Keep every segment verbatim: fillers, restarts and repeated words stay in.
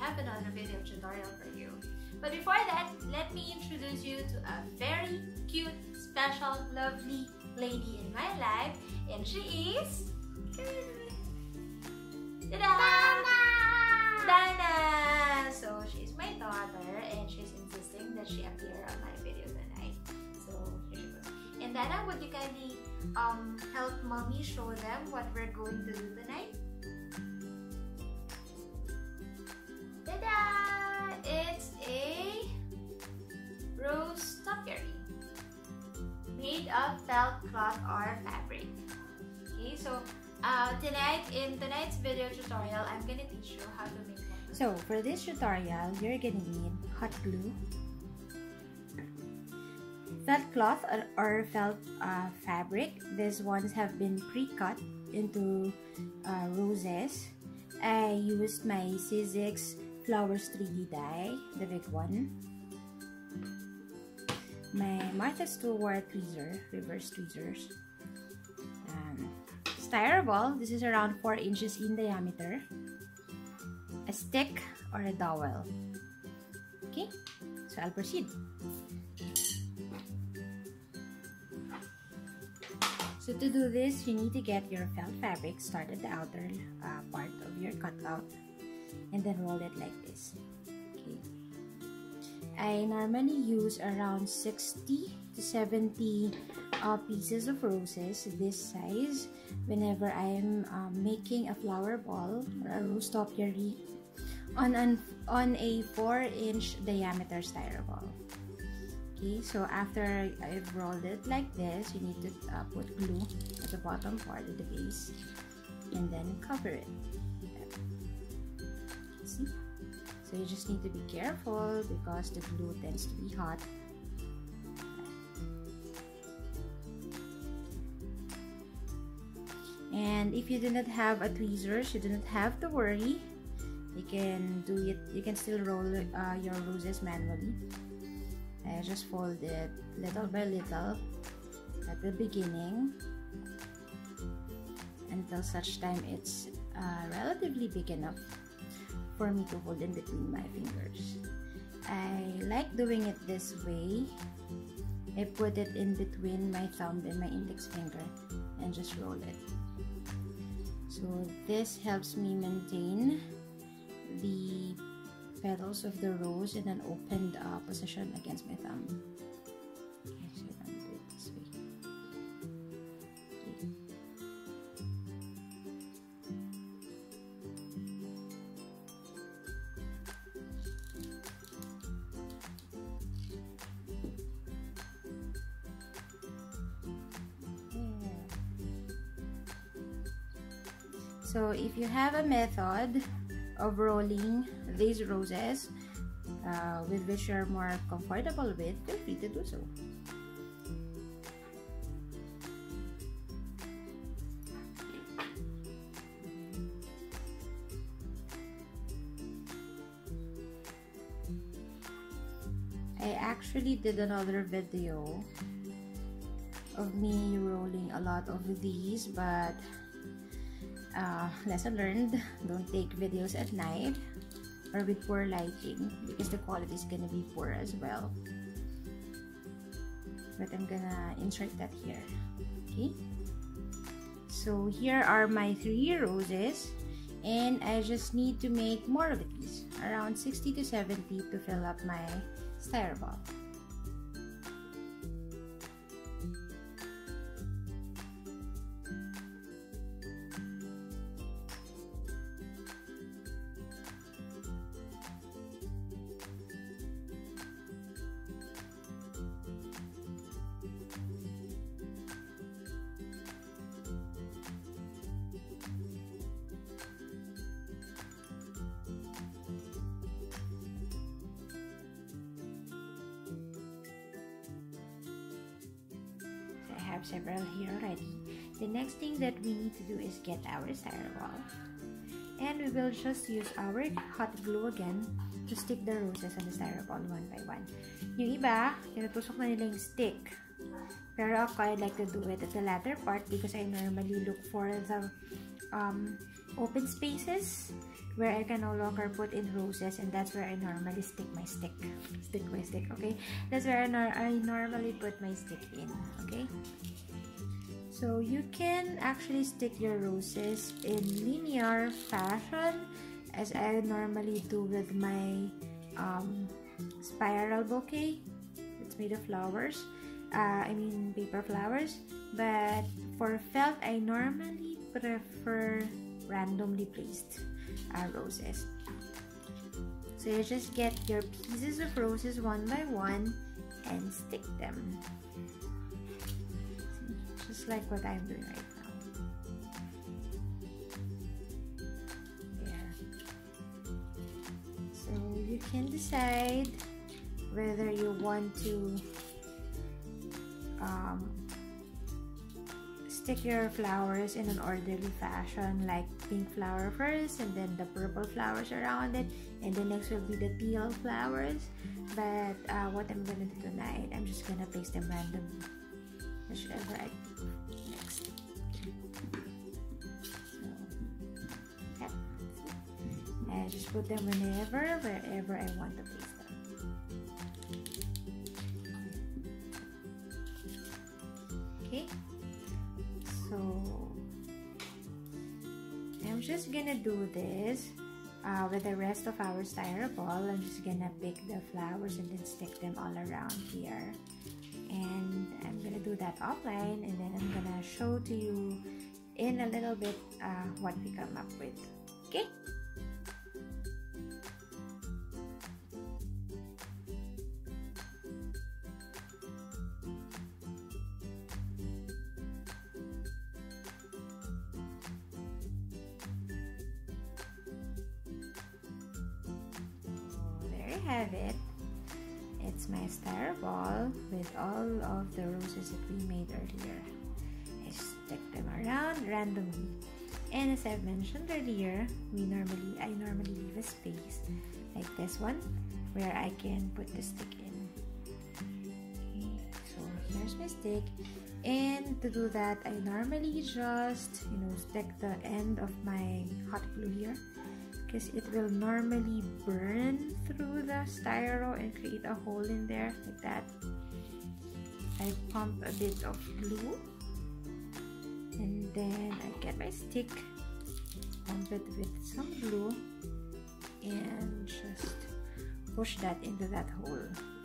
have another video tutorial for you. But before that, let me introduce you to a very cute, special, lovely lady in my life, and she is Dana! Dana! So she's my daughter, and she's insisting that she appear on my video tonight. So here she goes. And Dana, would you kindly um help mommy show them what we're going to do tonight? Ta-da! It's a rose topiary made of felt cloth or fabric. Okay, so uh, tonight in tonight's video tutorial, I'm gonna teach you how to make one. So for this tutorial, you're gonna need hot glue, felt cloth or, or felt uh, fabric. These ones have been pre-cut into uh, roses. I used my Sizzix Flowers three D die, the big one. My Martha Stewart tweezer, reverse tweezers. Um, Styroball, this is around four inches in diameter. A stick or a dowel. Okay, so I'll proceed. So to do this, you need to get your felt fabric, start at the outer uh, part of your cutout, and then roll it like this. Okay. I normally use around sixty to seventy uh, pieces of roses this size whenever I am uh, making a flower ball or a rose topiary on an on a four inch diameter styroball. Okay, so after I've rolled it like this, you need to uh, put glue at the bottom part of the base and then cover it. See? So you just need to be careful because the glue tends to be hot. And if you do not have a tweezers, you do not have to worry. You can do it. You can still roll uh, your roses manually. I just fold it little by little at the beginning until such time it's uh, relatively big enough for me to hold in between my fingers. I like doing it this way. I put it in between my thumb and my index finger and just roll it. So this helps me maintain the petals of the rose in an opened uh, position against my thumb. Okay, so I'm going to do it this way. So if you have a method of rolling these roses uh, with which you're more comfortable with, feel free to do so. I actually did another video of me rolling a lot of these, but Uh, lesson learned, don't take videos at night or with poor lighting because the quality is gonna be poor as well. But I'm gonna insert that here. Okay, so here are my three roses, and I just need to make more of these, around sixty to seventy, to fill up my styroball. Have several here already. The next thing that we need to do is get our styroball, and we will just use our hot glue again to stick the roses on the styroball one by one. Yung iba, tinutusok na nila yung stick, pero ako, I like to do it at the latter part because I normally look for the um, open spaces where I can no longer put in roses, and that's where I normally stick my stick. Stick my stick, okay? That's where I, nor I normally put my stick in, okay? So you can actually stick your roses in linear fashion, as I normally do with my um, spiral bouquet. It's made of flowers. Uh, I mean paper flowers. But for felt, I normally prefer randomly placed uh, roses. So you just get your pieces of roses one by one and stick them. See, just like what I'm doing right now. There. So you can decide whether you want to um, stick your flowers in an orderly fashion, like pink flower first and then the purple flowers around it, and the next will be the teal flowers. But uh, what I'm gonna do tonight, I'm just gonna place them randomly, whichever I do next. So, yeah. I just put them whenever, wherever I want to place them. Okay. So I'm just gonna do this uh, with the rest of our styrofoam. I'm just gonna pick the flowers and then stick them all around here, and I'm gonna do that offline, and then I'm gonna show to you in a little bit uh, what we come up with. Okay. Have it. It's my styrofoam with all of the roses that we made earlier. I stick them around randomly, and as I've mentioned earlier, we normally I normally leave a space like this one where I can put the stick in. Okay, so here's my stick, and to do that, I normally just you know stick the end of my hot glue here, because it will normally burn through the styro and create a hole in there like that. I pump a bit of glue, and then I get my stick, pump it with some glue, and just push that into that hole.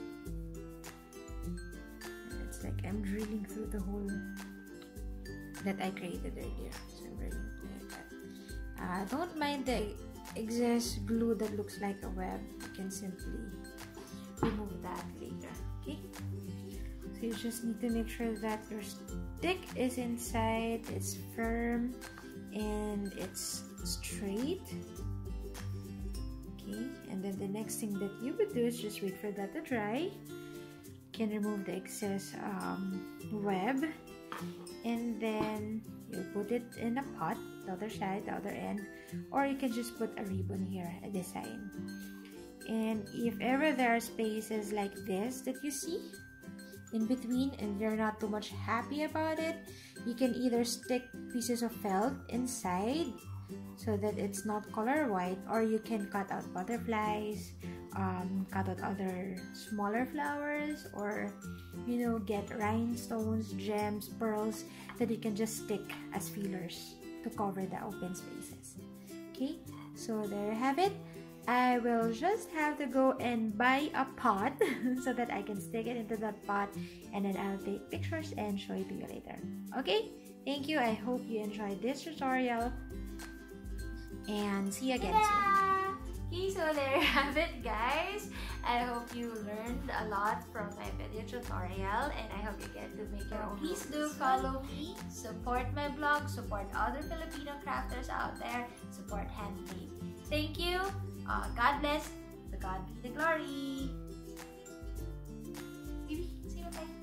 And it's like I'm drilling through the hole that I created earlier. So I'm drilling like that. Uh, don't mind the excess glue that looks like a web. You can simply remove that later. Okay, so you just need to make sure that your stick is inside, it's firm, and it's straight. Okay, and then the next thing that you would do is just wait for that to dry. You can remove the excess um, web, and then you put it in a pot, the other side, the other end, or you can just put a ribbon here, a design. And if ever there are spaces like this that you see in between and you're not too much happy about it, you can either stick pieces of felt inside so that it's not color white, or you can cut out butterflies, um, cut out other smaller flowers, or you know get rhinestones, gems, pearls that you can just stick as feelers to cover the open spaces. Okay, so there you have it. I will just have to go and buy a pot so that I can stick it into that pot, and then I'll take pictures and show it to you later. Okay, thank you. I hope you enjoyed this tutorial, and see you again soon. Okay, so there you have it, guys. I hope you learned a lot from my video tutorial, and I hope you get to make your own. Please do follow me, support my blog, support other Filipino crafters out there, support handmade. Thank you. Uh, God bless. To God be the glory. Baby, say bye.